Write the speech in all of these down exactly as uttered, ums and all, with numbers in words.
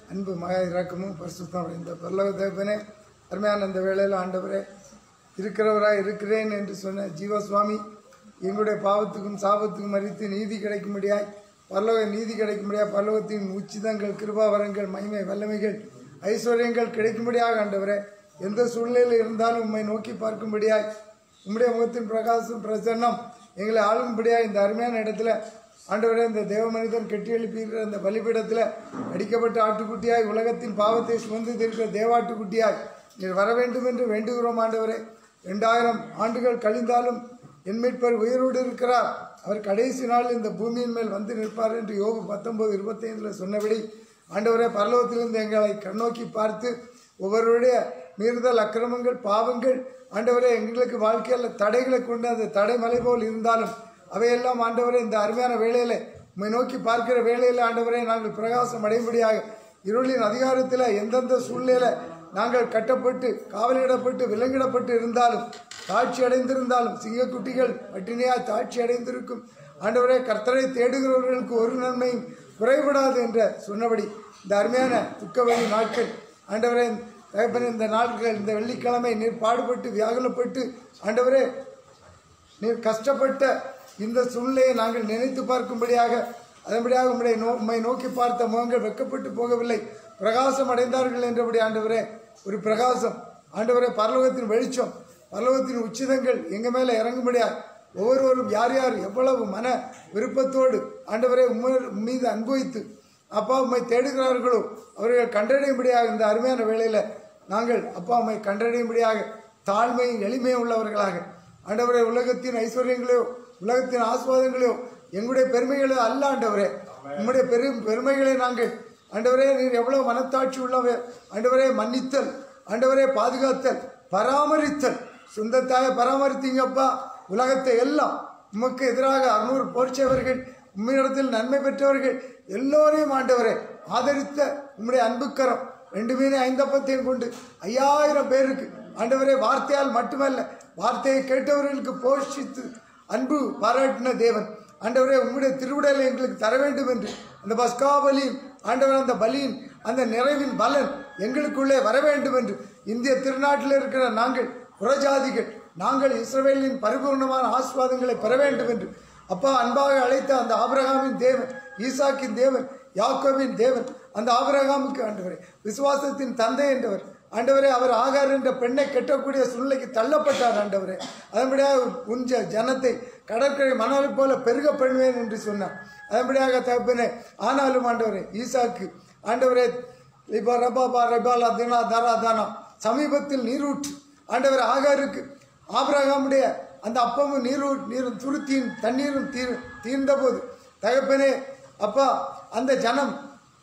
அன்பு மகா இரக்கமும் பரிசுத்தம் இந்த பரலோக தேவனே, அருமையான இந்த வேளையில் ஆண்டவரே, இருக்கிறவராய் இருக்கிறேன் என்று சொன்ன ஜீவசுவாமி எங்களுடைய பாவத்துக்கும் சாபத்துக்கும் மறித்து நீதி கிடைக்கும்படியாய், பரலோக நீதி கிடைக்கும்படியாய், பரலோகத்தின் உச்சிதங்கள், கிருபாவரங்கள், மகிமை, வல்லமைகள், ஐஸ்வர்யங்கள் கிடைக்கும்படியாக ஆண்டவரே, எந்த சூழ்நிலையில் இருந்தாலும் உம்மை நோக்கி பார்க்கும்படியாய், உம்முடைய முகத்தின் பிரகாசம் பிரசன்னம் எங்களை ஆளும்படியாய் இந்த அருமையான இடத்துல ஆண்டவரே, இந்த தேவ மனிதன் கெட்டி எழுப்பியிருக்கிற இந்த பலிபீடத்தில் அடிக்கப்பட்ட ஆட்டுக்குட்டியாய், உலகத்தின் பாவத்தை சுமந்து இருக்கிற தேவாட்டுக்குட்டியாய் நீர் வர வேண்டும் என்று வேண்டுகிறோம் ஆண்டவரே. ரெண்டாயிரம் ஆண்டுகள் கழிந்தாலும் என் மீட்பர் உயிரோடு இருக்கிறார், அவர் கடைசி நாள் இந்த பூமியின் மேல் வந்து நிற்பார் என்று யோபு பத்தொன்பது இருபத்தி ஐந்தில் சொன்னபடி ஆண்டவரே, பரலோகத்திலிருந்து எங்களை கண்ணோக்கி பார்த்து ஒவ்வொருடைய மீறுதல், அக்கிரமங்கள், பாவங்கள் ஆண்டவரே எங்களுக்கு வாழ்க்கையில் தடைகளை கொண்டு அந்த தடை மலை போல் இருந்தாலும் அவையெல்லாம் ஆண்டவரே இந்த அருமையான வேளையில் உம்மை நோக்கி பார்க்கிற வேளையில் ஆண்டவரே நாங்கள் பிரகாசம் அடையும்படியாக, இருளின் அதிகாரத்தில் எந்தெந்த சூழ்நிலையில் நாங்கள் கட்டப்பட்டு காவலிடப்பட்டு விலங்கிடப்பட்டு இருந்தாலும், தாட்சி அடைந்திருந்தாலும், சிங்கக்குட்டிகள் பட்டினியாய் தாட்சி அடைந்திருக்கும் ஆண்டவரே, கர்த்தரை தேடுகிறவர்களுக்கு ஒரு நன்மையும் குறைபடாது என்ற சொன்னபடி இந்த அருமையான துக்கவழி நாட்கள் ஆண்டவரே, இந்த நாட்கள் இந்த வெள்ளிக்கிழமை நீர் பாடுபட்டு வியாகுலப்பட்டு ஆண்டவரே நீர் கஷ்டப்பட்ட இந்த சூழ்நிலையை நாங்கள் நினைத்து பார்க்கும்படியாக, அதன்படியாக உம்முடைய நோ உம்மை நோக்கி பார்த்த முகங்கள் வெட்கப்பட்டு போகவில்லை, பிரகாசம் அடைந்தார்கள் என்றபடி ஆண்டவரே, ஒரு பிரகாசம் ஆண்டவரே, பரலோகத்தின் வெளிச்சம், பரலோகத்தின் உச்சிதங்கள் எங்கள் மேலே இறங்கும்படியாக ஒவ்வொருவரும் யார் யார் எவ்வளவு மன விருப்பத்தோடு ஆண்டவரே உண்மை மீது அனுபவித்து அப்பா உம்மை தேடுகிறார்களோ அவர்கள் கண்டடையும்படியாக இந்த அருமையான வேளையில் நாங்கள் அப்பா உம்மை கண்டடையும்படியாக தாழ்மையும் எளிமையும் உள்ளவர்களாக ஆண்டவரே, உலகத்தின் ஐஸ்வர்யங்களையோ உலகத்தின் ஆஸ்வாதங்களையோ எங்களுடைய பெருமைகளோ அல்ல ஆண்டவரே, உம்முடைய பெரும் பெருமைகளை நாங்கள் ஆண்டவரே நீர் எவ்வளவு மனத்தாட்சி உள்ளவ ஆண்டவரே, மன்னித்தல் ஆண்டவரே, பாதுகாத்தல், பராமரித்தல், சொந்தத்தாய பராமரித்தீங்கப்பா. உலகத்தை எல்லாம் உமக்கு எதிராக அறுநூறு போர்ச்சவர்கள், உம்மிடத்தில் நன்மை பெற்றவர்கள் எல்லோரையும் ஆண்டவரே ஆதரித்த உம்முடைய அன்புக்கரம் ரெண்டு மீனே ஐந்தப்பத்தையும் கொண்டு ஐயாயிரம் பேருக்கு ஆண்டவரே வார்த்தையால் மட்டுமல்ல வார்த்தையை கேட்டவர்களுக்கு போஷித்து அன்பு பாராட்டின தேவன் ஆண்டவரே, உம்முடைய திருவிடலை எங்களுக்கு தர வேண்டும் என்று அந்த பஸ்கா பலியின் ஆண்டவர் அந்த பலியின் அந்த நிறைவின் பலன் எங்களுக்குள்ளே வர வேண்டும் என்று இந்திய திருநாட்டில் இருக்கிற நாங்கள் புறஜாதிகள் நாங்கள் இஸ்ரவேலின் பரிபூர்ணமான ஆசீர்வாதங்களை பெற வேண்டும் என்று அப்பா அன்பாக அழைத்த அந்த ஆபிரகாமின் தேவன், ஈசாக்கின் தேவன், யாக்கோபின் தேவன், அந்த ஆபிரகாமுக்கு ஆண்டவரே விசுவாசத்தின் தந்தை என்றவர் ஆண்டவரே, அவர் ஆகார் என்ற பெண்ணை கெட்டக்கூடிய சூழ்நிலைக்கு தள்ளப்பட்டார் ஆண்டவரே. அதன்படியாக உஞ்ச ஜனத்தை கடற்கரை மணலை போல பெருக பண்ணுவேன் என்று சொன்னார். அதன்படியாக தகப்பனே, ஆனாலும் ஆண்டவரே ஈசாக்கு ஆண்டவரே இப்போ ரபாபா ரபாலா தினா தாரா தானா சமீபத்தில் நீரூற்று ஆண்டவர் ஆகாருக்கு ஆபிரகாமுடைய அந்த அப்பமும் நீரூ நீரும் துருத்தியும் தண்ணீரும் தீர் தீர்ந்த போது தகப்பனே அப்பா அந்த ஜனம்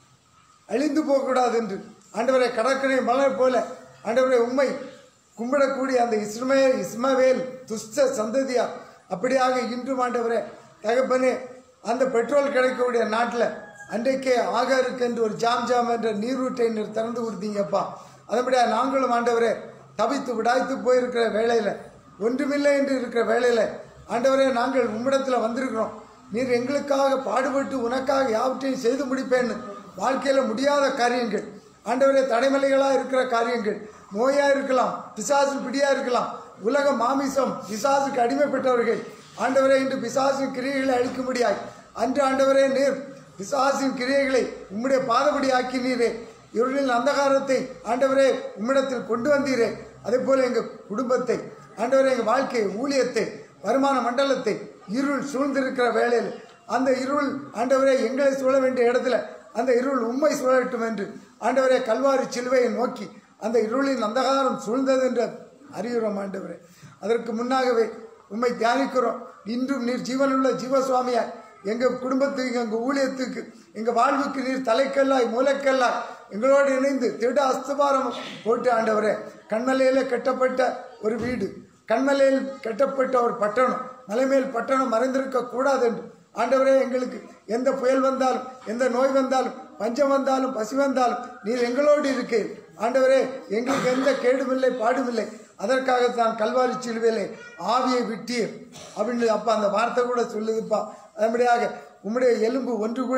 அழிந்து போகக்கூடாது என்று ஆண்டவரை கடற்கரை மலர் போல ஆண்டவரை உம்மை கும்பிடக்கூடிய அந்த இஸ்மே இஸ்மவேல் துஷ்ட சந்ததியா அப்படியாக இன்றும் ஆண்டவரே தகப்பனே அந்த பெட்ரோல் கிடைக்கக்கூடிய நாட்டில் அன்றைக்கே ஆகாருக்கு என்று ஒரு ஜாம் ஜாம் என்ற நீரூற்றை நீர் திறந்து கொடுத்தீங்கப்பா. அதன்படியா நாங்களும் ஆண்டவரே தவித்து விடாய்த்து போயிருக்கிற வேளையில், ஒன்றுமில்லை என்று இருக்கிற வேளையில் ஆண்டவரே நாங்கள் உம்மிடத்தில் வந்திருக்கிறோம். நீர் எங்களுக்காக பாடுபட்டு உனக்காக யாவற்றையும் செய்து முடிப்பேன்னு வாழ்க்கையில் முடியாத காரியங்கள் ஆண்டவரே, தடைமலைகளாக இருக்கிற காரியங்கள், நோயாக இருக்கலாம், பிசாசு பிடியாக இருக்கலாம், உலக மாமிசம் பிசாசுக்கு அடிமைப்பட்டவர்கள் ஆண்டவரே இன்று பிசாசின் கிரியைகளை அழிக்கும்படியாய் அன்று ஆண்டவரே நீர் பிசாசின் கிரியைகளை உம்முடைய பாதபடி ஆக்கினீரே, இருளின் அந்தகாரத்தை ஆண்டவரே உம்மிடத்தில் கொண்டு வந்தீரே. அதே போல எங்கள் குடும்பத்தை ஆண்டவரே, எங்கள் வாழ்க்கையை, ஊழியத்தை, வருமான மண்டலத்தை இருள் சூழ்ந்திருக்கிற வேளையில் அந்த இருள் ஆண்டவரே எங்களை சூழ வேண்டிய இடத்துல அந்த இருள் உம்மை சூழட்டும் என்று ஆண்டவரே கல்வாரி சிலுவையை நோக்கி அந்த இருளின் அந்தகாரம் சூழ்ந்தது என்று அறிகிறோம் ஆண்டவரே. அதற்கு முன்னாகவே உம்மை தியானிக்கிறோம். இன்றும் நீர் ஜீவனுள்ள ஜீவசுவாமியாய் எங்கள் குடும்பத்துக்கு, எங்கள் ஊழியத்துக்கு, எங்கள் வாழ்வுக்கு நீர் தலைக்கல்லாய் மூலக்கல்லாய் எங்களோடு இணைந்து திட அஸ்தபாரம் போட்டு ஆண்டவரே, கண்மலையில் கட்டப்பட்ட ஒரு வீடு, கண்மலையில் கட்டப்பட்ட ஒரு பட்டணம், மலைமேல் பட்டணம் மறைந்திருக்க கூடாது என்று ஆண்டவரே எங்களுக்கு எந்த புயல் வந்தாலும், எந்த நோய் வந்தாலும், பஞ்சம் வந்தாலும், பசி வந்தாலும் நீர் எங்களோடு இருக்கேன் ஆண்டவரே, எங்களுக்கு எந்த கேடுமில்லை பாடுமில்லை. அதற்காகத்தான் கல்வாரி சிலுவையிலே ஆவியை விட்டீர் அப்படின்னு அப்பா அந்த வார்த்தை கூட சொல்லுதுப்பா. அதன்படியாக உம்முடைய எலும்பு ஒன்று கூட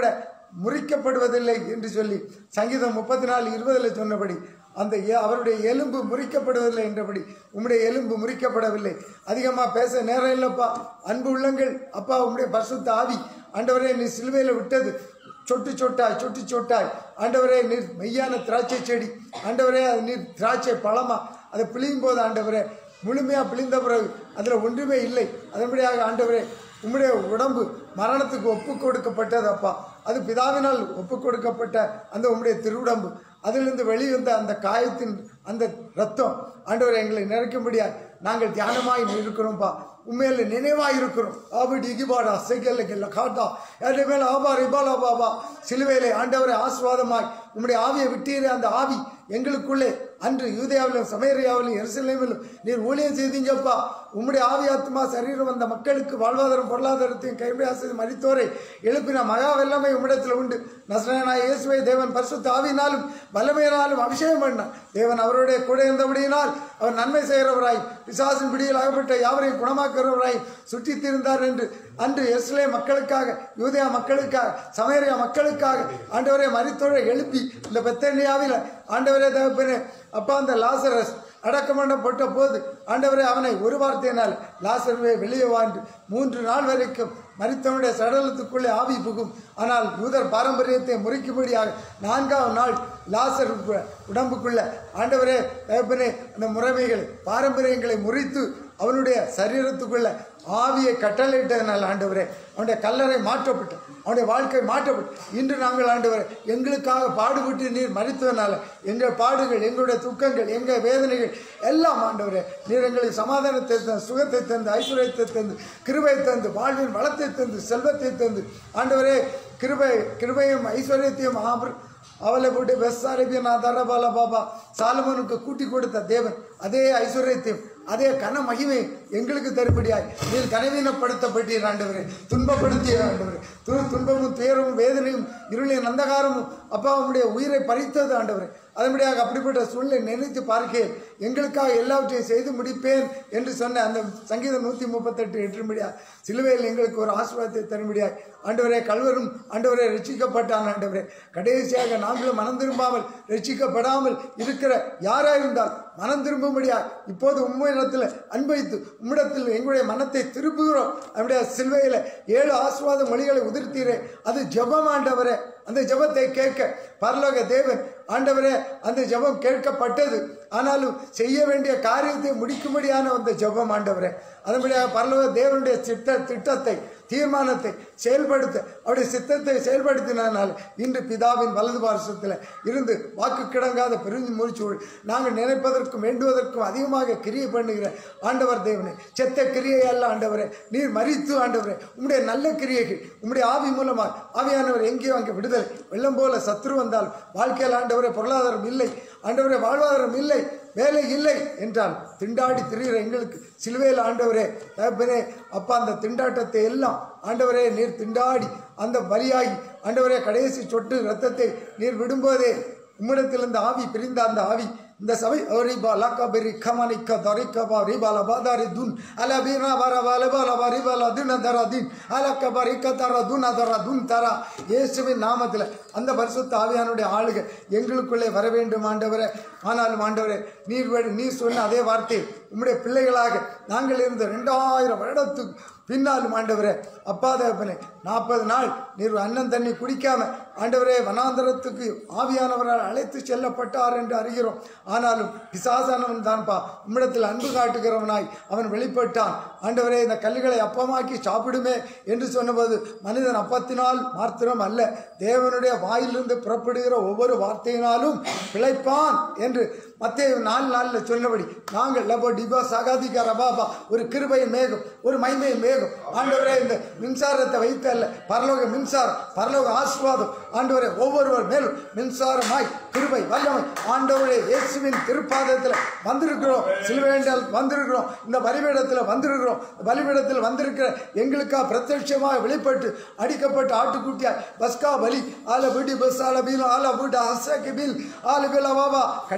முறிக்கப்படுவதில்லை என்று சொல்லி சங்கீதம் முப்பத்தி நாலு இருபதில் சொன்னபடி அந்த அவருடைய எலும்பு முறிக்கப்படுவதில்லை என்றபடி உம்முடைய எலும்பு முறிக்கப்படவில்லை. அதிகமாக பேச நேரம் இல்லைப்பா. அன்பு உள்ளங்கள், அப்பா உம்முடைய பரிசுத்த ஆவி ஆண்டவரே நீ சிலுவையில் விட்டது சொட்டு சொட்டாய் சொட்டு சொட்டாய் ஆண்டவரே நீர் மெய்யான திராட்சை செடி ஆண்டவரே அது நீர் திராட்சை பழமா அதை பிழியும் போது ஆண்டவரே முழுமையாக பிழிந்த பிறகு அதில் ஒன்றுமே இல்லை. அதன்படியாக ஆண்டவரே உம்முடைய உடம்பு மரணத்துக்கு ஒப்பு கொடுக்கப்பட்டது அப்பா. அது பிதாவினால் ஒப்பு கொடுக்கப்பட்ட அந்த உம்முடைய திருவுடம்பு அதிலிருந்து வெளிவந்த அந்த காயத்தின் அந்த ரத்தம் ஆண்டவரை எங்களை நிறைக்கும்படியாக நாங்கள் தியானமாய் இருக்கிறோம்ப்பா. உண்மையில் நினைவாக இருக்கிறோம். ஆபி டிகிபாடா செகல்ல காட்டா யாரு மேலே ஆபா ரிபாலா பாபா சிலுவையிலே ஆண்டவரை ஆசீர்வாதமாய் உம்முடைய ஆவியை விட்டீரே அந்த ஆவி எங்களுக்குள்ளே அன்று யூதேயாவிலும் சமேரியாவிலும் எருசலேமிலும் நீர் ஊழியம் செய்தீங்கப்பா. உம்முடைய ஆவி ஆத்மா சரீரம் அந்த மக்களுக்கு வாழ்வாதாரம் பொருளாதாரத்தையும் கைவிடாசை மரித்தோரை எழுப்பின மகா வெள்ளமை உம்மிடத்தில் உண்டு. நசரேயனாகிய இயேசுவை தேவன் பரிசுத்த ஆவியினாலும் வல்லமையினாலும் அபிஷேகம் பண்ணார். தேவன் அவருடைய கூட இருந்தபடியினால் அவர் நன்மை செய்கிறவராய் பிசாசின் பிடியில் அகப்பட்ட யாவரையும் குணமாக்குறவராய் சுற்றித் திரிந்தார் என்று அன்று எருசலேம் மக்களுக்காக யூதேயா மக்களுக்காக சமேரியா மக்களுக்காக ஆண்டவரே மரித்தோரை எழுப்பி இந்த பெத்தனியாவில் ஆண்டவரே தகப்பனே அப்பா அந்த லாசரஸ் அடக்கம் பண்ணப்பட்ட போது ஆண்டவரே அவனை ஒரு வார்த்தையினால் லாசருவை வெளியே வாழ்ந்து மூன்று நாள் வரைக்கும் மரித்தவனுடைய சடலத்துக்குள்ளே ஆவி புகும். ஆனால் யூதர் பாரம்பரியத்தை முறிக்கும்படியாக நான்காவது நாள் லாசர் உடம்புக்குள்ள ஆண்டவரே தகப்பனே அந்த முறைமைகளை பாரம்பரியங்களை முறித்து அவனுடைய சரீரத்துக்குள்ள ஆவியை கட்டளையிட்டதனால் ஆண்டவரே அவனுடைய கல்லறை மாற்றப்பட்டு அவனுடைய வாழ்க்கை மாற்றப்பட்டு இன்று நாங்கள் ஆண்டவரே எங்களுக்காக பாடுபட்டு நீர் மரித்ததனால எங்கள் பாடுகள் எங்களுடைய துக்கங்கள் எங்கள் வேதனைகள் எல்லாம் ஆண்டவரே நீர் எங்களுக்கு சமாதானத்தை தந்து சுகத்தை தந்து ஐஸ்வர்யத்தை தந்து கிருபை தந்து வாழ்வின் வளத்தை தந்து செல்வத்தை தந்து ஆண்டவரே கிருபை கிருபையும் ஐஸ்வர்யத்தையும் ஆபர் அவளை போட்டு பெஸ்ஸாரபிய நான் தரபால பாபா சாலமோனுக்கு கூட்டி கொடுத்த தேவன் அதே ஐஸ்வர்யத்தையும் அதே கன மகிமை எங்களுக்கு தருபடியாய் நீர் கனவீனப்படுத்தப்பட்டீர் ஆண்டவரே. துன்பப்படுத்திய ஆண்டவரே து துன்பமும் துயரமும் வேதனையும் இருளின் அந்தகாரமும் அப்பா உம்முடைய உயிரை பறித்தது ஆண்டவரே. அதன்படியாக அப்படிப்பட்ட சூழ்நிலை நினைத்து பார்க்கிறேன். எங்களுக்காக எல்லாவற்றையும் செய்து முடிப்பேன் என்று சொன்ன அந்த சங்கீதம் நூற்றி முப்பத்தெட்டு எட்டும்படியாக சிலுவையில் எங்களுக்கு ஒரு ஆசீர்வாதத்தை தரும்படியாய் ஆண்டவரே கல்வரும் ஆண்டவரே ரட்சிக்கப்பட்டான் ஆண்டவரே. கடைசியாக நாங்களும் மனம் திரும்பாமல் ரட்சிக்கப்படாமல் இருக்கிற யாராக இருந்தால் மனம் திரும்பும்படியாக இப்போது உம்மிடத்தில் அன்பளித்து உம்மிடத்தில் எங்களுடைய மனத்தை திருப்புகிறோம். நம்முடைய சிலுவையில் ஏழு ஆசீர்வாத மொழிகளை உதிர்த்தீரே அது ஜெபம் ஆண்டவரே. அந்த ஜெபத்தை கேட்க பரலோக தேவன் ஆண்டவரே அந்த ஜெபம் கேட்கப்பட்டது. ஆனாலும் செய்ய வேண்டிய காரியத்தை முடிக்கும்படியான அந்த ஜெபம் ஆண்டவரே. அதன்படியாக பரலோக தேவனுடைய திட்ட திட்டத்தை தீர்மானத்தை செயல்படுத்த அவருடைய சித்தத்தை செயல்படுத்தினால் இன்று பிதாவின் வலது பார்சத்தில் இருந்து வாக்கு கிடங்காத பெருஞ்சி மூழ்ச்சூழ் நாங்கள் நினைப்பதற்கும் வேண்டுவதற்கும் அதிகமாக கிரியை பண்ணுகிற ஆண்டவர் தேவனே செத்த கிரியை அல்ல ஆண்டவரே. நீர் மரித்து ஆண்டவரே உம்முடைய நல்ல கிரியைகள் உம்முடைய ஆவி மூலமாக ஆவியானவர் எங்கேயோ அங்கே விடுதலை வெள்ளம் போல சத்ரு வந்தால் வாழ்க்கையில் ஆண்டவரே பொருளாதாரம் இல்லை ஆண்டவரே வாழ்வாதாரம் இல்லை வேலை இல்லை என்றால் திண்டாடி திரிகிற எங்களுக்கு சிலுவையில் ஆண்டவரே தகப்பனே அப்பா அந்த திண்டாட்டத்தை எல்லாம் ஆண்டவரே நீர் திண்டாடி அந்த பலியாகி ஆண்டவரே கடைசி சொட்டு இரத்தத்தை நீர் விடும்போதே உம்மிடத்தில் இந்த ஆவி பிரிந்த அந்த ஆவி இந்த சபை ரிபா லக்கபரி கமனிக்க தரிக்கபா ரிபால பாதாரி துன் அல பீனா வரவா லபால பரிபால துன தரா தின் அலக்கபரி கதரா துன தரா துன் தரா இயேசுவின் நாமத்தில் அந்த பரிசுத்த ஆவியானுடைய ஆளுகை எங்களுக்குள்ளே வர வேண்டும் ஆண்டவரே. ஆனாலும் ஆண்டவரே நீர் நீர் சொன்ன அதே வார்த்தை உம்முடைய பிள்ளைகளாக நாங்கள் இருந்த ரெண்டாயிரம் வருடத்துக்கு பின்னாலும் ஆண்டவரே அப்பா தேவனே நாற்பது நாள் நீர் அன்னம் தண்ணி குடிக்காம ஆண்டவரே வனாந்தரத்துக்கு ஆவியானவரால் அழைத்து செல்லப்பட்டார் என்று அறிகிறோம். ஆனாலும் பிசாசானவன் தான்ப்பா உம்மிடத்தில் அன்பு காட்டுகிறவனாய் அவன் வெளிப்பட்டான். ஆண்டவரே இந்த கல்லுகளை அப்பமாக்கி சாப்பிடுமே என்று சொன்னபோது மனிதன் அப்பத்தினால் மாத்திரம் அல்ல தேவனுடைய வாயிலிருந்து புறப்படுகிற ஒவ்வொரு வார்த்தையினாலும் பிழைப்பான் என்று மத்தேயு நாலு நாளில் சொன்னபடி நாங்கள் லபோ டிபா சகாதிகார பாபா ஒரு கிருபை மேகம் ஒரு மைமை மேகம் ஆண்டவரே இந்த மின்சாரத்தை வைத்து அல்ல பரலோக மின்சாரம் பரலோக ஆசீர்வாதம் ஆண்டவரே ஒவ்வொருவர் மேலும் மின்சாரமாய் கிருபை வல்லமை ஆண்டவரே இயேசுவின் திருப்பாதத்தில் வந்திருக்கிறோம். சிலுவையில் வந்திருக்கிறோம். இந்த பலிபீடத்தில் வந்திருக்கிறோம். பலிபீடத்தில் வந்திருக்கிற எங்களுக்காக பிரத்யட்சமாக வெளிப்பட்டு அடிக்கப்பட்ட ஆட்டுக்குட்டியாய் பஸ்கா பலி ஆல வீடி பஸ் ஆல பீல் ஆல வீட்டு ஹசக்கு பீல் ஆல பீல பாபா கடைசி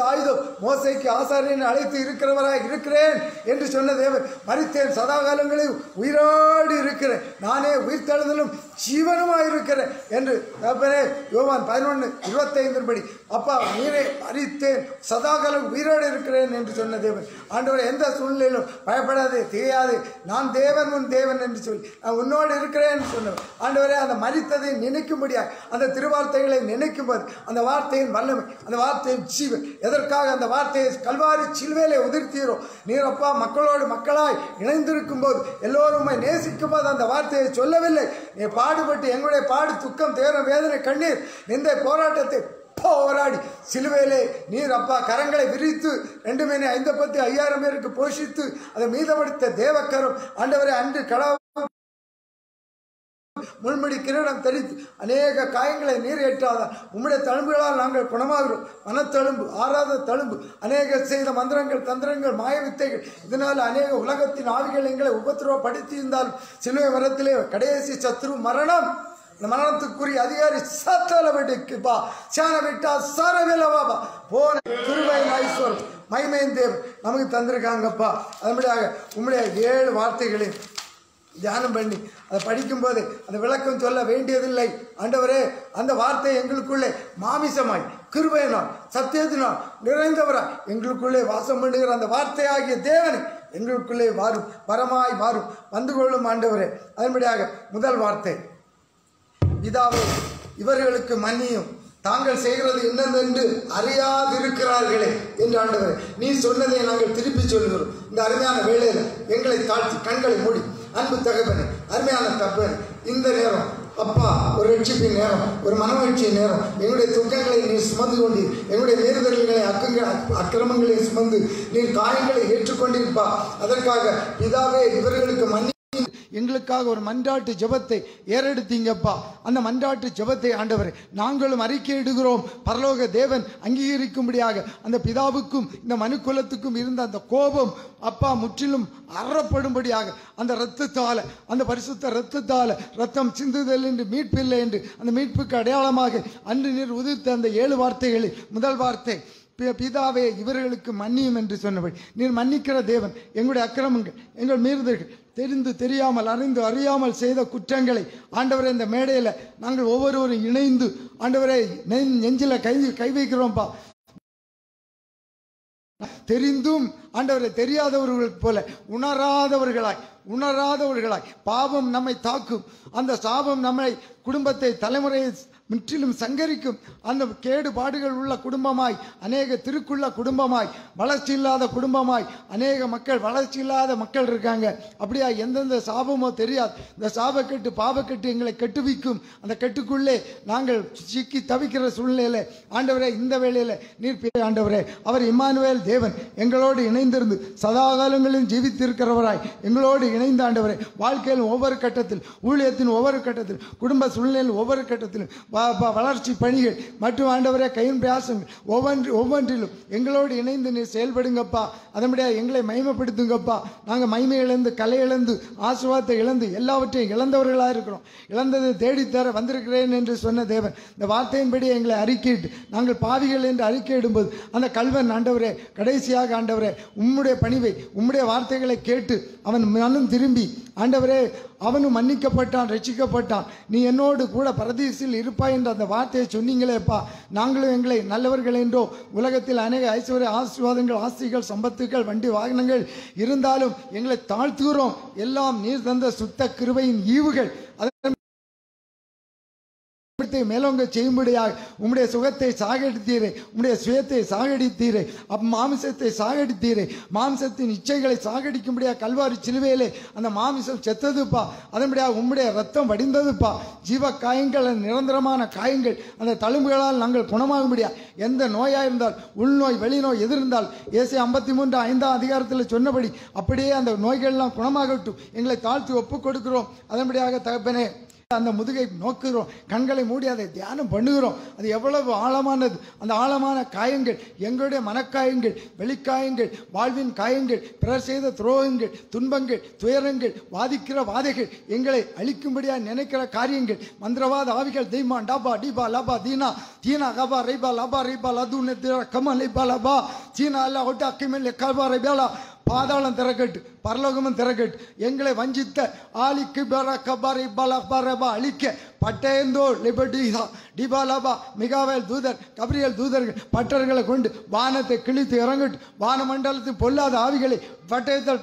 ஆயுதம். மோசேக்கு ஆசாரியனை அழைத்து இருக்கிறவராய் இருக்கிறேன் என்று சொன்ன தேவன், மரித்தேன் சதா காலங்களில் உயிரோடு இருக்கிறேன், நானே உயிர்த்தெழுதலும் ஜீவனுமாய் இருக்கிறேன் என்று தகப்பனே யோவான் பதினொன்று இருபத்தைந்தின் படி அப்பா நீரே மரித்தேன் சதாகாலம் உயிரோடு இருக்கிறேன் என்று சொன்ன தேவன். ஆண்டவரே, எந்த சூழ்நிலையிலும் பயப்படாதே, தெரியாது, நான் தேவன் உன் தேவன் என்று சொல்லி நான் உன்னோடு இருக்கிறேன் என்று சொன்னவர். ஆண்டவரே, அந்த மரித்ததை நினைக்கும்படியாக அந்த திருவார்த்தைகளை நினைக்கும் போது அந்த வார்த்தையின் வல்லமை, அந்த வார்த்தையின் ஜீவன், எதற்காக அந்த வார்த்தையை கல்வாரி சிலுவையிலே உதிர்த்தீரோ, நீர் அப்பா மக்களோடு மக்களாய் இணைந்திருக்கும் போது எல்லோருமே நேசிக்கும் போது அந்த வார்த்தையை சொல்லவில்லை. நீ பாடுபட்டு எங்களுடைய பாடு துக்கம் தேவம் வேதனை கண்ணீர் இந்த போராட்டத்தை போராடி சிலுவையிலே நீர் அப்பா கரங்களை விரித்து ரெண்டு மணி ஐந்து பத்து ஐயாயிரம் பேருக்கு போஷித்து அதை மீதப்படுத்த தேவக்கரம் ஆண்டவரை அன்று கடவுள் முள்முடி கிரீடம் தெரித்து அநேக காயங்களை நீர் ஏற்றாத உம்முடைய தழும்புகளால் நாங்கள் குணமாகிறோம். மனத்தழும்பு, ஆறாத தழும்பு, அநேக செய்த மந்திரங்கள் தந்திரங்கள் மாய வித்தைகள், இதனால் அநேக உலகத்தின் ஆவிகள் எங்களை உபத்திரவப்படுத்தி இருந்தாலும் சிலுவை மரத்திலே கடைசி சத்ரு மரணம், இந்த மரணத்துக்குரிய அதிகாரி சத்தலபடிக்குப்பா சேன விட்டா சரவிலவாபா போன திருவை ஐஸ்வரம் மைமேன் தேவ் நமக்கு தந்திருக்காங்கப்பா. அதன்படியாக உம்முடைய ஏழு வார்த்தைகளில் தியானம் பண்ணி அதை படிக்கும்போது அந்த விளக்கம் சொல்ல வேண்டியதில்லை. ஆண்டவரே, அந்த வார்த்தை எங்களுக்குள்ளே மாமிசமாய் கிருபையினால் சத்தியத்தினால் நிறைந்தவராய் எங்களுக்குள்ளே வாசம் பண்ணுகிற அந்த வார்த்தையாகிய தேவனை எங்களுக்குள்ளே வாரும், வரமாய் வாரும், வந்து கொள்ளும் ஆண்டவரே. அதன்படியாக முதல் வார்த்தை, பிதாவே இவர்களுக்கு மன்னியும், தாங்கள் செய்கிறது என்னதென்று அறியாதிருக்கிறார்களே என்று. ஆண்டவரே, நீ சொன்னதை நாங்கள் திருப்பி சொல்கிறோம். இந்த அருமையான வேளையில் எங்களை தாழ்த்தி கண்களை மூடி, அன்பு தகப்பனே, அருமையான தகப்பனே, இந்த நேரம் அப்பா ஒரு ரட்சிப்பின் நேரம், ஒரு மனமகிழ்ச்சியின் நேரம், எங்களுடைய துக்கங்களை நீர் சுமந்து கொண்டு எங்களுடைய மீறுதல்களை அக்கங்கள் அக்கிரமங்களை சுமந்து நீர் காயங்களை ஏற்றுக்கொண்டிருப்பா. அதற்காக பிதாவே இவர்களுக்கு மன்னி எங்களுக்காக ஒரு மன்றாட்டு ஜெபத்தை ஏறெடுத்தீங்கப்பா. அந்த மன்றாட்டு ஜெபத்தை ஆண்டவரே நாங்களும் அறிக்கையிடுகிறோம். பரலோக தேவன் அங்கீகரிக்கும்படியாக அந்த பிதாவுக்கும் இந்த மனுக்குலத்துக்கும் இருந்த அந்த கோபம் அப்பா முற்றிலும் அறப்படும்படியாக அந்த இரத்தத்தால, அந்த பரிசுத்த இரத்தத்தால, ரத்தம் சிந்துதல் என்று மீட்பில்லை என்று அந்த மீட்புக்கு அடையாளமாக அன்று நீர் உதிர்த்த அந்த ஏழு வார்த்தைகளில் முதல் வார்த்தை, பிதாவே இவர்களுக்கு மன்னியும் என்று சொன்னபடி நீர் மன்னிக்கிற தேவன். எங்களுடைய அக்கிரமங்கள், எங்கள் மீறுதல்கள், தெரிந்து தெரியாமல் அறிந்து அறியாமல் செய்த குற்றங்களை ஆண்டவரை இந்த மேடையில் நாங்கள் ஒவ்வொருவரும் இணைந்து ஆண்டவரை நெஞ்சில கை கை வைக்கிறோம்ப்பா. தெரிந்தும் ஆண்டவரை தெரியாதவர்களுக்கு போல உணராதவர்களாய் உணராதவர்களாய் பாவம் நம்மை தாக்கும். அந்த சாபம் நம்மை குடும்பத்தை தலைமுறையை முற்றிலும் சங்கரிக்கும். அந்த கேடுபாடுகள் உள்ள குடும்பமாய், அநேக திருக்குள்ள குடும்பமாய், வளர்ச்சி இல்லாத குடும்பமாய், அநேக மக்கள் வளர்ச்சி இல்லாத மக்கள் இருக்காங்க. அப்படியா எந்தெந்த சாபமோ தெரியாது. இந்த சாபக்கட்டு பாவக்கட்டு எங்களை கெட்டுவிக்கும். அந்த கெட்டுக்குள்ளே நாங்கள் சிக்கி தவிக்கிற சூழ்நிலையில ஆண்டவரே இந்த வேளையில நீர் ஆண்டவரே அவர் இம்மானுவேல் தேவன் எங்களோடு இணைந்திருந்து சதாகாலங்களில் ஜீவித்திருக்கிறவராய் எங்களோடு இணைந்த ஆண்டவரே வாழ்க்கையில் ஒவ்வொரு கட்டத்தில், ஊழியத்தின் ஒவ்வொரு கட்டத்தில், குடும்ப சூழ்நிலையில் ஒவ்வொரு கட்டத்திலும், வளர்ச்சி பணிகள் மற்றும் ஆண்டவரே கையின் பிரயாசங்கள் ஒவ்வொன்று ஒவ்வொன்றிலும் எங்களோடு இணைந்து நீர் செயல்படுங்கப்பா. அதன்படியாக எங்களை மகிமைப்படுத்துங்கப்பா. நாங்கள் மகிமை இழந்து, கலை இழந்து, ஆசீர்வாதத்தை இழந்து, எல்லாவற்றையும் இழந்தவர்களாக இருக்கிறோம். இழந்ததை தேடித்தர வந்திருக்கிறேன் என்று சொன்ன தேவன் இந்த வார்த்தையின்படி எங்களை அறிக்கையிட்டு நாங்கள் பாவிகள் என்று அறிக்கையிடும்போது அந்த கல்வன் ஆண்டவரே கடைசியாக ஆண்டவரே உம்முடைய பணிவை, உம்முடைய வார்த்தைகளை கேட்டு அவன் மனம் திரும்பி ஆண்டவரே அவனும் மன்னிக்கப்பட்டான், ரட்சிக்கப்பட்டான். நீ என்னோடு கூட பரதீசில் இருப்பாய் என்ற அந்த வார்த்தையை சொன்னீங்களேப்பா. நாங்களும் எங்களை நல்லவர்கள் என்றோ, உலகத்தில் அநேக ஐஸ்வர்ய ஆசீர்வாதங்கள், ஆஸ்திகள், சம்பத்துக்கள், வண்டி வாகனங்கள் இருந்தாலும் எங்களை தாழ்த்துகிறோம். எல்லாம் நீர் தந்த சுத்த கிருபையின் ஈவுகள். அதன் மேலோங்க செய்யும்படியாக உம்முடைய சுகத்தை சாகடித்தீரே, உம்முடைய சுயத்தை சாகடித்தீரே, அப் மாமிசத்தை சாகடித்தீரே. மாம்சத்தின் இச்சைகளை சாகடிக்கும்படியாக கல்வாரி சிலுவையிலே அந்த மாமிசம் செத்ததுப்பா. அதன்படியாக உம்முடைய ரத்தம் வடிந்ததுப்பா. ஜீவ காயங்கள், நிரந்தரமான காயங்கள், அந்த தழும்புகளால் நாங்கள் குணமாகும்படியா எந்த நோயா இருந்தால், உள்நோய் வெளிநோய் எது இருந்தால் ஏசை ஐம்பத்தி மூன்று ஐந்தாம் அதிகாரத்தில் சொன்னபடி அப்படியே அந்த நோய்கள்லாம் குணமாகட்டும். எங்களை தாழ்த்தி ஒப்புக் கொடுக்கிறோம். அதன்படியாக தகப்பனே அந்த முதுகை நோக்குகிறோம், கண்களை மூடி அதை தியானம் பண்ணுகிறோம். அது எவ்வளவு ஆழமானது. அந்த ஆழமான காயங்கள் எங்களுடைய மனக்காயங்கள், வெளிக்காயங்கள், வாழ்வின் காயங்கள், பிறர் செய்த துரோகங்கள், துன்பங்கள், துயரங்கள், வாதிக்கிற வாதைகள், எங்களை அழிக்கும்படியாக நினைக்கிற காரியங்கள், மந்திரவாத ஆவிகள், தெய்மான் டாபா டிபா லபா தீனா தீனா கபா ரைபா லபா ரைபா லதுன்னு கமல் லைபா லபா சீனா அல்ல ஒட்டா கிமல் கபா ரைபாலா. பாதாளம் திறக்கட்டு, பரலோகமும் திறக்கட்டு. எங்களை வஞ்சித்த ஆலிக்கு பர கபாரி பல பரபா அழிக்க பட்டேந்தோ லிபடிசா டிபாலபா மிகாவேல் தூதர் கபிரியல் தூதர்கள் பட்டர்களை கொண்டு வானத்தை கிழித்து இறங்கட்டு. வானமண்டலத்தின் பொல்லாத ஆவிகளை பட்டயத்தில்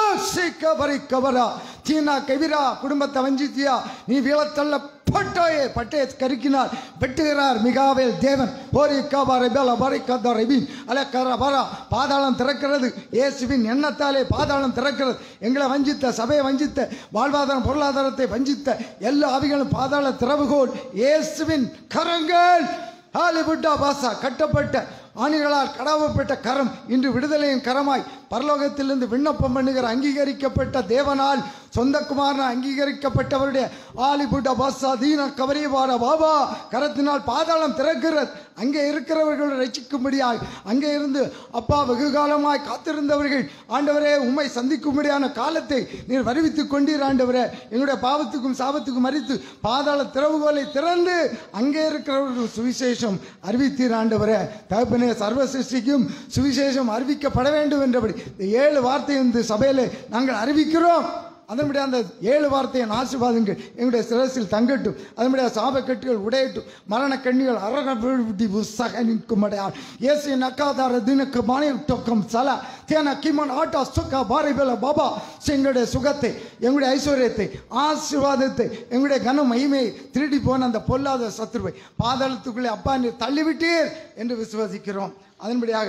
கபரா சீனா கவிரா குடும்பத்தை வஞ்சித்தியா நீ வீழத்தள்ள பட்டோயே பட்டய கருக்கினார் வெட்டுகிறார் மிகாவேல் தேவன். ஓரி கபாரை பேல பரை கதரபின் அல கரபரா. பாதாளம் திறக்கிறது. இயேசுவின் எண்ணத்தாலே பாதாளம் திறக்கிறது. எங்களை வஞ்சித்த சபையை வஞ்சித்த வாழ்வாதாரம் பொருளாதாரத்தை வஞ்சித்த எல்லா ஆவிகளும் பாதாள திறவுகோல் இயேசுவின் கரங்கள். ஹாலிவுட்டா பாசா கட்டப்பட்ட ஆணிகளால் கடவப்பட்ட கரம் இன்று விடுதலையின் கரமாய் பரலோகத்திலிருந்து விண்ணப்பம் பண்ணுகிற அங்கீகரிக்கப்பட்ட தேவனால் சொந்த குமாரன அங்கீகரிக்கப்பட்டவருடைய ஆலிபுட்ட பாசா தீன கவரியவார பாபா கரத்தினால் பாதாளம் திறக்கிறது. அங்கே இருக்கிறவர்கள் ரட்சிக்கும்படியாக அங்கே இருந்து அப்பா வெகு காலமாய் காத்திருந்தவர்கள் ஆண்டவரே உம்மை சந்திக்கும்படியான காலத்தை நீர் வருவித்துக் கொண்டீர். ஆண்டவரே எங்களுடைய பாவத்துக்கும் சாபத்துக்கும் மறித்து பாதாள திறவுகோலை திறந்து அங்கே இருக்கிறவர்கள் சுவிசேஷம் அறிவித்தீர். ஆண்டவரே தகப்பனே சர்வ சிருஷ்டிக்கும் சுவிசேஷம் அறிவிக்கப்பட வேண்டும் என்றபடி இந்த ஏழு வார்த்தை இந்த சபையிலே நாங்கள் அறிவிக்கிறோம். அதனுடைய அந்த ஏழு வார்த்தையை ஆசீர்வாதங்கள் எங்களுடைய சிரசில் தங்கட்டும். அதனுடைய சாபக்கட்டுகள் உடையட்டும். மரண கண்ணிகள் அரகி புஸ்தகனிக்குமடையால் இயேசு நக்காதார தினக்கு மானியம் சல தேன கிமன் ஆட்டா சுக்கா பாரிபல பாபா. எங்களுடைய சுகத்தை, எங்களுடைய ஐஸ்வர்யத்தை, ஆசீர்வாதத்தை, எங்களுடைய கன மகிமையை திருடி போன அந்த பொல்லாத சத்துருவை பாதாளத்துக்குள்ளே அப்பா நீர் தள்ளிவிட்டீர் என்று விசுவாசிக்கிறோம். அதன்படியாக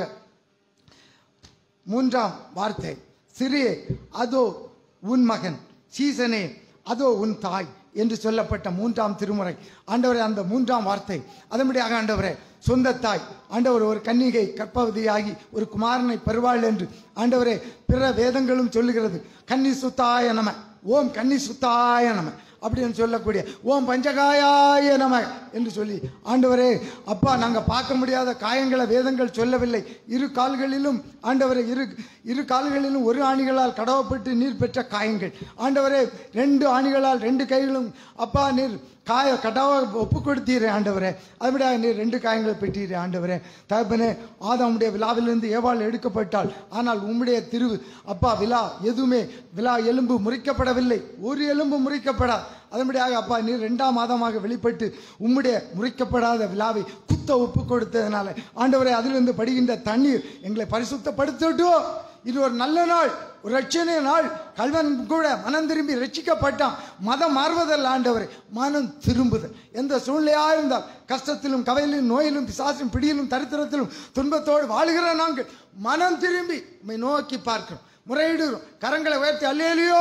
மூன்றாம் வார்த்தை சிறிய அதோ உன் மகன், சீசனே அதோ உன் தாய் என்று சொல்லப்பட்ட மூன்றாம் திருமுறை. ஆண்டவரே அந்த மூன்றாம் வார்த்தை அதன்படியாக ஆண்டவரே சொந்த தாய் ஆண்டவர் ஒரு கன்னிகை கற்பவதியாகி ஒரு குமாரனை பெறுவாள் என்று ஆண்டவரே பிற வேதங்களும் சொல்லுகிறது. கன்னி சுத்தாய நம ஓம் கன்னி சுத்தாய நம அப்படின்னு சொல்லக்கூடிய ஓம் பஞ்சகாயாய நம என்று சொல்லி ஆண்டவரே அப்பா நாங்கள் பார்க்க முடியாத காயங்களை வேதங்கள் சொல்லவில்லை. இரு கால்களிலும் ஆண்டவரே இரு இரு கால்களிலும் ஒரு ஆணிகளால் கடவப்பட்டு நீர் பெற்ற காயங்கள் ஆண்டவரே ரெண்டு ஆணிகளால் ரெண்டு கைகளும் அப்பா நீர் காய கடாவ ஒப்பு கொடுத்தீரே ஆண்டவரே. அதுபடியாக நீர் ரெண்டு காயங்களை பெற்றீரே ஆண்டவரே. தகப்பனே ஆதாமுடைய விழாவிலிருந்து ஏவாள் எடுக்கப்பட்டாள். ஆனால் உம்முடைய திருவு அப்பா விழா எதுவுமே விழா எலும்பு முறிக்கப்படவில்லை. ஒரு எலும்பு முறிக்கப்படா. அதன்படியாக அப்பா நீர் ரெண்டாம் மாதமாக வெளிப்பட்டு உம்முடைய முறிக்கப்படாத விழாவை குத்த ஒப்பு கொடுத்ததுனால ஆண்டவரே அதிலிருந்து படுகின்ற தண்ணீர் எங்களை பரிசுத்தப்படுத்தட்டும். இது ஒரு நல்ல நாள், ஒரு ரட்சணை நாள். கல்வன் கூட மனம் திரும்பி ரட்சிக்கப்பட்டான். மதம் மாறுவதல்ல ஆண்டவரே, மனம் திரும்புதல். எந்த சூழ்நிலையா இருந்தால் கஷ்டத்திலும் கவலையிலும் நோயிலும் பிசாசிலும் பிடியிலும் தரித்திரத்திலும் துன்பத்தோடு வாழுகிற நாங்கள் மனம் திரும்பி உம்மை நோக்கி பார்க்கிறோம், முறையிடுகிறோம். கரங்களை உயர்த்தி அல்லேலியோ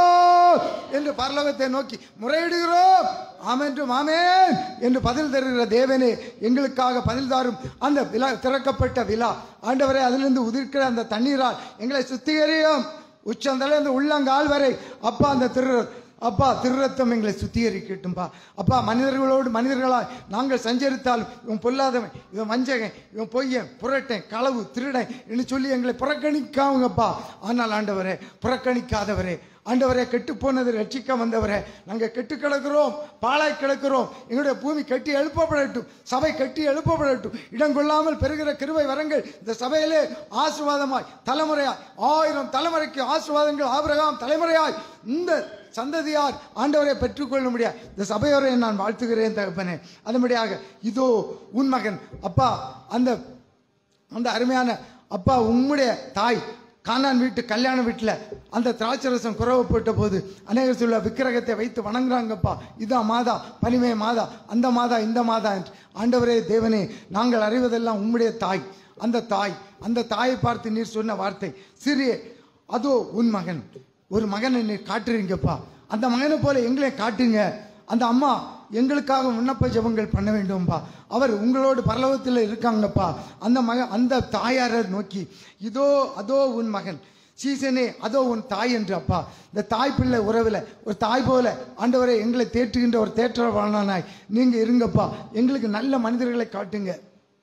என்று பரலோகத்தை நோக்கி முறையிடுகிறோம். ஆமென்றும் ஆமென் என்று பதில் தருகிற தேவனே எங்களுக்காக பதில் தாரும். அந்த விழா திறக்கப்பட்ட விழா ஆண்டவரே அதிலிருந்து உதிர்க்கிற அந்த தண்ணீரால் எங்களை சுத்திகரியும். உச்சந்தலை அந்த உள்ளங்கால் வரை அப்பா அந்த திரு அப்பா திருரத்தம் எங்களை சுத்திகரிக்கட்டும்பா. அப்பா மனிதர்களோடு மனிதர்களாய் நாங்கள் சஞ்சரித்தாலும் இவன் பொல்லாதவன், இவன் வஞ்சகன், இவன் பொய்யன், புரட்டன், களவு, திருடன் என்று சொல்லி எங்களை புறக்கணிக்காமங்கப்பா. ஆனால் ஆண்டவரே புறக்கணிக்காதவரே ஆண்டவரே கெட்டு போனது ரட்சிக்க வந்தவரே நாங்கள் கெட்டு கிடக்கிறோம், பாழாய் கிடக்கிறோம். எங்களுடைய பூமி கட்டி எழுப்பப்படட்டும், சபை கட்டி எழுப்பப்படட்டும். இடம் கொள்ளாமல் பெறுகிற கிருபை வரங்கள் இந்த சபையிலே ஆசீர்வாதமாய் தலைமுறையாய் ஆயிரம் தலைமுறைக்கு ஆசீர்வாதங்கள் ஆபிரகாம் தலைமுறையாய் இந்த சந்ததியார் ஆண்டவரை பெற்றுக்கொள்ள முடியாது. இந்த சபையோரை நான் வாழ்த்துகிறேன் தகப்பனே. அதன்படியாக இதோ உன் மகன் அப்பா அந்த அந்த அருமையான அப்பா உம்முடைய தாய் கானான் வீட்டு கல்யாண வீட்டில் அந்த திராட்சரசம் குறவப்பட்ட போது அநேகர் சொல்ல விக்கிரகத்தை வைத்து வணங்குறாங்கப்பா. இதான் மாதா, பனிமே மாதா, அந்த மாதா, இந்த மாதா என்று. ஆண்டவரே தேவனே நாங்கள் அறிவதெல்லாம் உம்முடைய தாய். அந்த தாய் அந்த தாயை பார்த்து நீர் சொன்ன வார்த்தை சிறிய அதோ உன் மகன். ஒரு மகனை நீர் காட்டுறீங்கப்பா. அந்த மகனை போல எங்களை காட்டுங்க. அந்த அம்மா எங்களுக்காக விண்ணப்ப ஜெபங்கள் பண்ண வேண்டும்பா. அவர் உங்களோடு பரலோகத்தில் இருக்காங்கப்பா. அந்த மகன் அந்த தாயாரை நோக்கி இதோ அதோ உன் மகன் சீசனே அதோ உன் தாய் என்று. அப்பா, இந்த தாய் பிள்ளை உறவில் ஒரு தாய் போல ஆண்டவரை எங்களை தேற்றுகின்ற ஒரு தேற்றவாளனாய் நீங்கள் இருங்கப்பா. எங்களுக்கு நல்ல மனிதர்களை காட்டுங்க,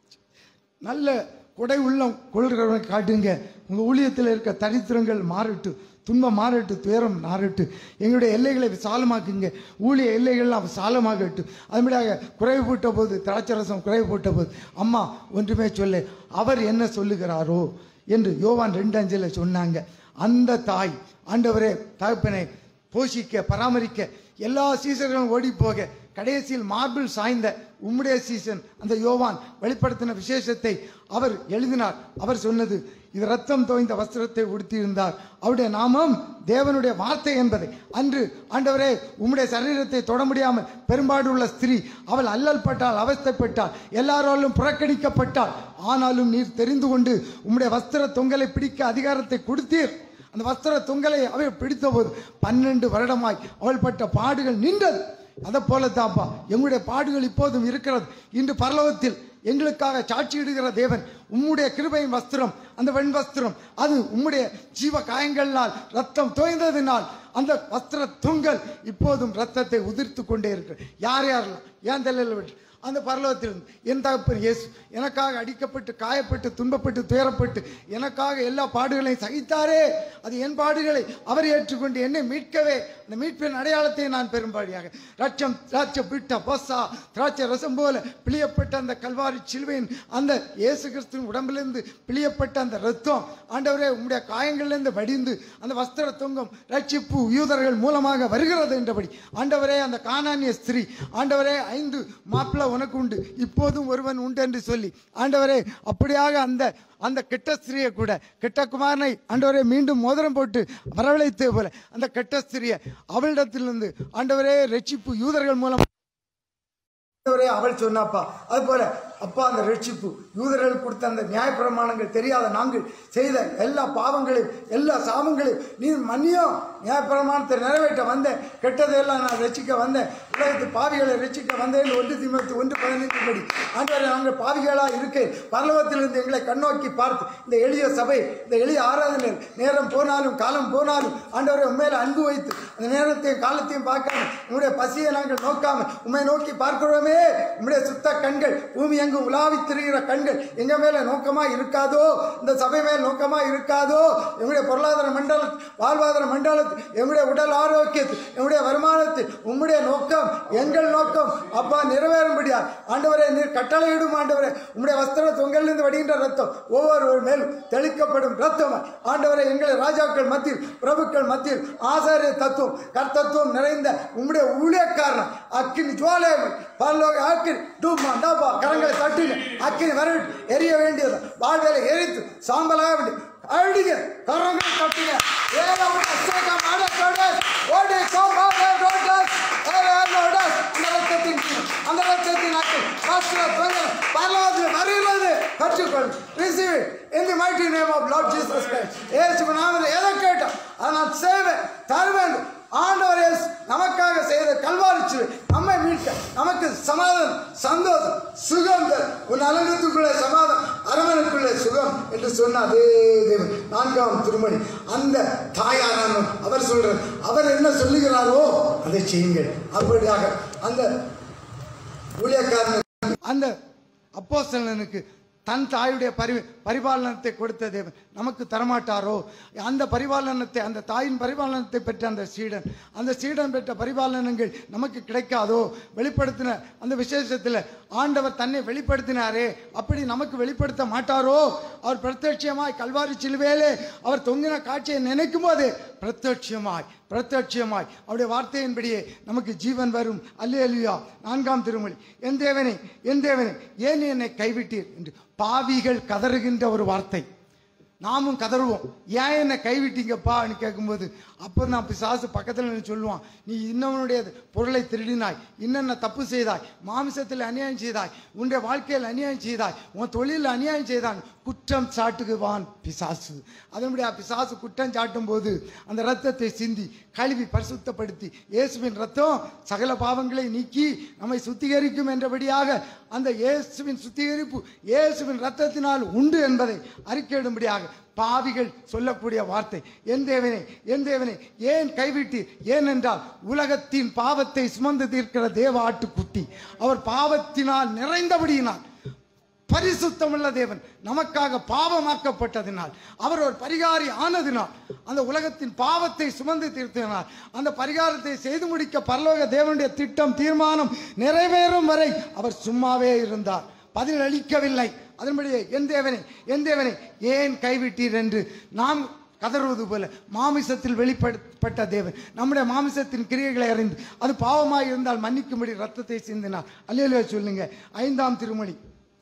நல்ல கொடை உள்ளம் கொள்கிறவனை காட்டுங்க. உங்கள் ஊழியத்தில் இருக்க தரித்திரங்கள் மாறட்டு, துன்பம் மாறட்டு, துயரம் மாறட்டு. எங்களுடைய எல்லைகளை விசாலமாக்குங்க, ஊழிய எல்லைகள்லாம் விசாலமாகட்டு. அதுபடியாக குறைவு போட்ட போது, திராட்சரசம் குறைவு போட்ட போது அம்மா ஒன்றுமே சொல்ல, அவர் என்ன சொல்லுகிறாரோ என்று யோவான் ரெண்டு அஞ்சில் சொன்னாங்க. அந்த தாய் ஆண்டவரே தகப்பனை போஷிக்க பராமரிக்க எல்லா சீசர்களும் ஓடி போக கடைசியில் மார்பிள் சாய்ந்த உம்முடைய சீசன் அந்த யோவான் வெளிப்படுத்தின விசேஷத்தை அவர் எழுதினார். அவர் சொன்னது, இது ரத்தம் தோய்ந்த வஸ்திரத்தை உடுத்தியிருந்தார், அவருடைய நாமம் தேவனுடைய வார்த்தை என்பதை. அன்று ஆண்டவரே உம்முடைய சரீரத்தை தொட முடியாமல் பெரும்பாடு உள்ள ஸ்திரீ, அவள் அல்லல் பட்டால், அவஸ்தைப்பட்டாள், எல்லாராலும் புறக்கணிக்கப்பட்டாள். ஆனாலும் நீர் தெரிந்து கொண்டு உம்முடைய வஸ்திர தொங்கலை பிடிக்க அதிகாரத்தை கொடுத்தீர். அந்த வஸ்திர தொங்கலை அவள் பிடித்த போது பன்னெண்டு வருடமாய் அவள் பட்ட பாடுகள் நின்றது. அதை போலத்தாப்பா எங்களுடைய பாடுகள் இப்போதும் இருக்கிறது. இன்று பரலோகத்தில் எங்களுக்காக சாட்சியிடுகிற தேவன் உம்முடைய கிருபையின் வஸ்திரம், அந்த வெண் வஸ்திரம், அது உம்முடைய ஜீவ காயங்களால் ரத்தம் தோய்ந்ததினால் அந்த வஸ்திர தொங்கல் இப்போதும் ரத்தத்தை உதிர்த்து கொண்டே இருக்கு. யார் யாரெல்லாம் ஏன் தலையில் விட்டு அந்த பரலோகத்தில் என் தகப்பன் இயேசு எனக்காக அடிக்கப்பட்டு காயப்பட்டு துன்பப்பட்டு துயரப்பட்டு எனக்காக எல்லா பாடுகளையும் சகித்தாரே. அது என் பாடுகளை அவர் ஏற்றுக்கொண்டு என்னை மீட்கவே அந்த மீட்பின் அடையாளத்தை நான் பெரும்பாடியாக ரட்சம் திராட்சை பிட்ட பொசா திராட்சை ரசம் போல பிழியப்பட்ட அந்த கல்வாரி சிலுவையின் அந்த இயேசு கிறிஸ்துவின் உடம்பிலிருந்து பிழியப்பட்ட அந்த ரத்தம் ஆண்டவரே உம்முடைய காயங்களிலிருந்து வடிந்து அந்த வஸ்திர தொங்கும் ரட்சிப்பு யூதர்கள் மூலமாக வருகிறது என்றபடி ஆண்டவரே அந்த கானானிய ஸ்திரீ ஆண்டவரே ஐந்து மாப்பிள்ள உனக்கு உண்டு, இப்போதும் ஒருவன் உண்டு என்று சொல்லி ஆண்டவரே அப்படியாக அந்த அந்த கெட்ட ஸ்திரியை கூட கெட்ட குமாரனை ஆண்டவரே மீண்டும் மோதிரம் போட்டு வரவழைத்தே போல அந்த கெட்ட ஸ்திரியை அவளிடத்திலிருந்து ஆண்டவரே ரட்சிப்பு யூதர்கள் மூலம் அவள் சொன்னாப்பா. அது போல அப்பா அந்த ரட்சிப்பு யூதர்கள் கொடுத்த அந்த நியாயப்பிரமாணங்கள் தெரியாத நாங்கள் செய்த எல்லா பாவங்களையும் எல்லா சாபங்களையும் நீ மன்னியும் நியாயப்பிரமாணத்தை நிறைவேற்ற வந்தேன், கெட்டதையெல்லாம் நான் ரசிக்க வந்தேன், உலகத்து பாவிகளை ரசிக்க வந்தேன். ஒன்று தீமத்து ஒன்று பதினைந்து படி ஆண்டவரை நாங்கள் பாவிகளாக இருக்க பரலோகத்திலிருந்து எங்களை கண்ணோக்கி பார்த்து இந்த எளிய சபை இந்த எளிய ஆராதனை நேரம் போனாலும் காலம் போனாலும் ஆண்டவரை உண்மையில அன்பு வைத்து அந்த நேரத்தையும் காலத்தையும் பார்க்காம உங்களுடைய பசியை நாங்கள் நோக்காம உண்மை நோக்கி பார்க்கிறோமே. உங்களுடைய சுத்த கண்கள் பூமி எங்கும் உலாவி திரிகிற கண்கள் எங்க மேல நோக்கமா இருக்காதோ, இந்த சபை மேல் நோக்கமா இருக்காதோ, எங்களுடைய பொருளாதார மண்டலத்தில் வாழ்வாதார மண்டலத்தில் எங்களுடைய உடல் ஆரோக்கியத்தில் எங்களுடைய வருமானத்தில் உம்முடைய நோக்கம் எங்கள் நோக்கம் அப்பா நிறைவேறும்படியா ஆண்டவரே நீர் கட்டளையிடும். ஆண்டவரே உம்முடைய வஸ்திர தொங்கலிருந்து வடிகின்ற ரத்தம் ஒவ்வொரு மேலும் தெளிக்கப்படும் ரத்தம் ஆண்டவரை எங்களை ராஜாக்கள் மத்தியில் பிரபுக்கள் மத்தியில் ஆசாரிய தத்துவம் கர்த்தத்துவம் நிறைந்த உம்முடைய ஊழியக்காரன் அக்கினி ஜுவாலை பரலோக அக்கினி டூமா டாபா கரங்களை தட்டின அக்கினி வர எரிய வேண்டியது வாழ்வேலை எரித்து சாம்பலாக வேண்டிய அடிங்க கரங்களை தட்டின அந்த லட்சத்தின் பரலோகத்தில் வருகிறது கற்றுக்கொள். Receive it in the mighty name of Lord Jesus Christ. இயேசுவின் நாமத்தில் எதை கேட்டோம் அதை நான் செய்வேன் தருவேன். ஆண்டவர் இயேசு நமக்காக செய்த கல்வாரி சிலுவை நம்மை மீட்க நமக்கு சமாதானம் சந்தோஷம் சுகம் உன் அலங்கத்துக்குள்ளே சமாதானம் அரவணைக்குள்ளே சுகம் என்று சொன்ன அதே தேவன் நான்காம் திருமணி அந்த தாயாரான அவர் சொல்றார், அவர் என்ன சொல்லுகிறாரோ அதை செய்யுங்கள். அப்படியாக அந்த ஊழியக்காரன் அந்த அப்போஸ்தலனுக்கு தன் தாயுடைய பரி பரிபாலனத்தை கொடுத்த தேவன் நமக்கு தரமாட்டாரோ? அந்த பரிபாலனத்தை அந்த தாயின் பரிபாலனத்தை பெற்ற அந்த சீடன் அந்த சீடன் பெற்ற பரிபாலனங்கள் நமக்கு கிடைக்காதோ? வெளிப்படுத்தின அந்த விசேஷத்தில் ஆண்டவர் தன்னை வெளிப்படுத்தினாரே, அப்படி நமக்கு வெளிப்படுத்த மாட்டாரோ? அவர் பிரத்யட்சமாய் கல்வாரி சிலுவையிலே அவர் தொங்கின காட்சியை நினைக்கும் போது பிரத்யட்சமாய் பிரத்யட்சமாய் அவருடைய வார்த்தையின்படியே நமக்கு ஜீவன் வரும். அல்லேலூயா. நான்காம் திருமொழி, என் தேவனே என் தேவனே ஏன் என்னை கைவிட்டீர் என்று பாவிகள் கதறுகின்ற ஒரு வார்த்தை. நாமும் கதறுவோம், ஏன் என்னை கைவிட்டீங்கப்பான்னு கேட்கும்போது அப்போ தான் பிசாசு பக்கத்தில் சொல்லுவான், நீ இன்னவனுடைய பொருளை திருடினாய், இன்னென்ன தப்பு செய்தாய், மாமிசத்தில் அநியாயம் செய்தாய், உன்னுடைய வாழ்க்கையில் அநியாயம் செய்தாய், உன் தொழிலில் அநியாயம் செய்தான் குற்றம் சாட்டுகுவான் பிசாசு. அதனுடைய பிசாசு குற்றம் சாட்டும் போது அந்த இரத்தத்தை சிந்தி கழுவி பரிசுத்தப்படுத்தி இயேசுவின் ரத்தம் சகல பாவங்களை நீக்கி நம்மை சுத்திகரிக்கும் என்றபடியாக அந்த இயேசுவின் சுத்திகரிப்பு இயேசுவின் ரத்தத்தினால் உண்டு என்பதை அறிக்கையிடும்படியாக பாவிகள் சொல்லக்கூடிய வார்த்தை, என் தேவனே என் தேவனே ஏன் கைவிட்டீர்? ஏனென்றால் உலகத்தின் பாவத்தை சுமந்து தீர்க்கிற தேவ ஆட்டுக்குட்டி அவர் பாவத்தினால் நிறைந்தபடியினால், பரிசுத்தமுள்ள தேவன் நமக்காக பாவமாக்கப்பட்டதினால், அவர் ஒரு பரிகாரி ஆனதினால், அந்த உலகத்தின் பாவத்தை சுமந்து தீர்த்ததினால், அந்த பரிகாரத்தை செய்து முடிக்க பரலோக தேவனுடைய திட்டம் தீர்மானம் நிறைவேறும் வரை அவர் சும்மாவே இருந்தார், பதில் அளிக்கவில்லை. அதன்படியே என் தேவனே என் தேவனே ஏன் கைவிட்டீர் என்று நாம் கதறுவது போல மாமிசத்தில் வெளிப்பட்ட தேவன் நம்முடைய மாமிசத்தின் கிரியைகளை அறிந்து அது பாவமாக இருந்தால் மன்னிக்கும்படி ரத்தத்தை சிந்தினார். அல்லேலூயா சொல்லுங்க. ஐந்தாம் திருமொழி,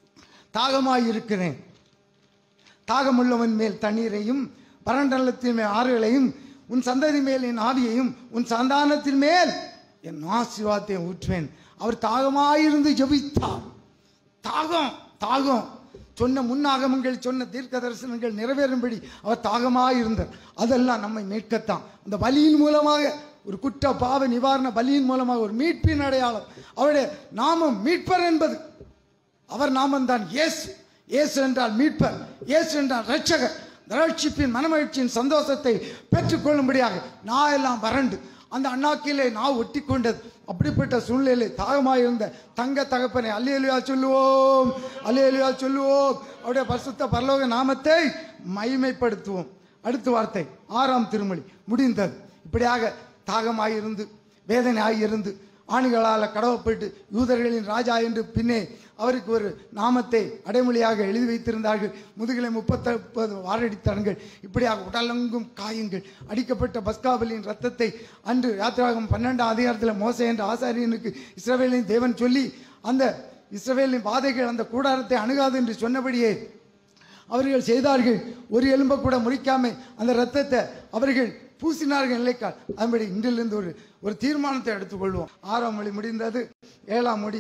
தாகமாயிருக்கிறேன், தாகமுள்ளவன் மேல் தண்ணீரையும் பரண்டலத்தின் மேல் ஆறுகளையும் உன் சந்ததி மேல் என் ஆவியையும் உன் சந்தானத்தின் மேல் என் ஆசீர்வாதத்தை ஊற்றுவேன். அவர் தாகமாயிருந்து ஜெபித்தார். தாகம் தாகம் சொன்ன முன்னாகமங்கள் சொன்ன தீர்க்க தரிசனங்கள் நிறைவேறும்படி அவர் தாகமாயிருந்தார். அதெல்லாம் நம்மை மீட்கத்தான். அந்த பலியின் மூலமாக, ஒரு குற்ற பாவ நிவாரண பலியின் மூலமாக ஒரு மீட்பின் அடையாளம். அவருடைய நாமம் மீட்பர் என்பது அவர் நாமந்தான். இயேசு. இயேசு என்றால் மீட்பர், இயேசு என்றால் இரட்சகர். ரட்சிப்பின் மனமகிழ்ச்சியின் சந்தோஷத்தை பெற்றுக்கொள்ளும்படியாக நான் எல்லாம் வறண்டு அந்த அண்ணாக்கிலே நான் ஒட்டி கொண்டது. அப்படிப்பட்ட சூழ்நிலை தாகமாயிருந்த தங்க தகப்பனை அல்லேலூயா சொல்லுவோம், அல்லேலூயா சொல்லுவோம். அவருடைய பரிசுத்த பரலோக நாமத்தை மகிமைப்படுத்துவோம். அடுத்த வார்த்தை ஆறாம் திருமொழி முடிந்தது. இப்படியாக தாகமாயிருந்து வேதனையாயிருந்து ஆணிகளால் கடவப்பட்டு யூதர்களின் ராஜா என்று பின்னே அவருக்கு ஒரு நாமத்தை அடைமொழியாக எழுதி வைத்திருந்தார்கள். முதுகிலை முப்பத்தொன்பது வாரடித்தனங்கள், இப்படியாக உடலெங்கும் காயங்கள், அடிக்கப்பட்ட பஸ்காபலின் ரத்தத்தை அன்று யாத்திராகமம் பன்னெண்டாம் அதிகாரத்தில் மோசே என்ற ஆசாரியனுக்கு இஸ்ரவேலின் தேவன் சொல்லி அந்த இஸ்ரவேலின் வாதைகள் அந்த கூடாரத்தை அணுகாது என்று சொன்னபடியே அவர்கள் செய்தார்கள். ஒரு எலும்பை கூட முறிக்காமல் அந்த இரத்தத்தை அவர்கள் பூசினார்கள் நிலைக்கால். அதன்படி இன்றிலிருந்து ஒரு ஒரு தீர்மானத்தை எடுத்துக்கொள்வோம். ஆறாம் மொழி முடிந்தது. ஏழாம் மொழி,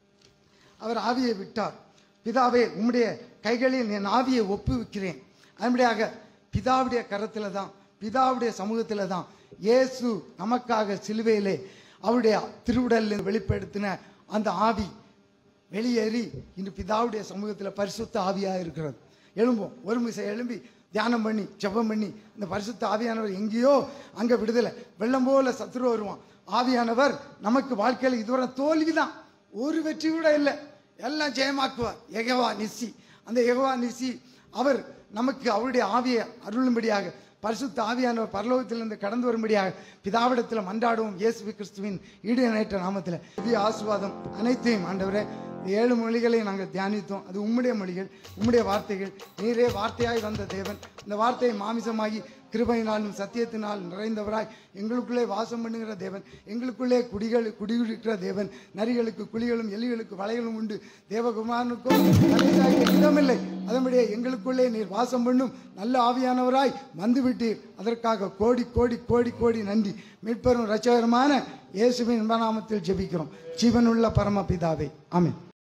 அவர் ஆவியை விட்டார். பிதாவே உம்முடைய கைகளில் என் ஆவியை ஒப்புவிக்கிறேன். அதன்படியாக பிதாவுடைய கரத்தில் தான், பிதாவுடைய சமூகத்தில் தான் இயேசு நமக்காக சிலுவையிலே அவருடைய திருவுடலில் வெளிப்படுத்தின அந்த ஆவி வெளியேறி இன்று பிதாவுடைய சமூகத்தில் பரிசுத்த ஆவியாக இருக்கிறது. எழும்போம், ஒரு மிசை எழும்பி தியானம் பண்ணி ஜெபம் பண்ணி இந்த பரிசுத்த ஆவியானவர் எங்கேயோ அங்கே விடுதலை. வெள்ளம் போல சத்துரு வருவான். ஆவியானவர் நமக்கு வாழ்க்கையில் இதுவரை தோல்வி தான், ஒரு வெற்றி கூட இல்லை, எல்லாம் ஜெயமாக்குவார். யெகோவா நிசி, அந்த யெகோவா நிசி அவர் நமக்கு அவருடைய ஆவியை அருளும்படியாக பரிசுத்த ஆவியானவர் பரலோகத்திலிருந்து கடந்து வரும்படியாக பிதாவிடத்தில் மன்றாடுவோம். இயேசு கிறிஸ்துவின் ஈடு இணையற்ற நாமத்தில் புதிய ஆசீர்வாதம் அனைத்தையும் ஆண்டவரே. ஏழு மொழிகளை நாங்கள் தியானித்தோம். அது உம்முடைய மொழிகள், உம்முடைய வார்த்தைகள். நீரே வார்த்தையாய் வந்த தேவன். இந்த வார்த்தையை மாமிசமாகி கிருபையினாலும் சத்தியத்தினால் நிறைந்தவராய் எங்களுக்குள்ளே வாசம் பண்ணுகிற தேவன், எங்களுக்குள்ளே குடிகள் குடியிருக்கிற தேவன். நரிகளுக்கு குழிகளும் எலிகளுக்கு வலைகளும் உண்டு, தேவகுமாரனுக்கும் இடமில்லை. அதன்படியே எங்களுக்குள்ளே நீர் வாசம் பண்ணும் நல்ல ஆவியானவராய் வந்துவிட்டீர். அதற்காக கோடி கோடி கோடி கோடி நன்றி. மீட்பெரும் இரட்சகருமான இயேசுவின் நாமத்தில் ஜெபிக்கிறோம். ஜீவனுள்ள பரமபிதாவே, ஆமென்.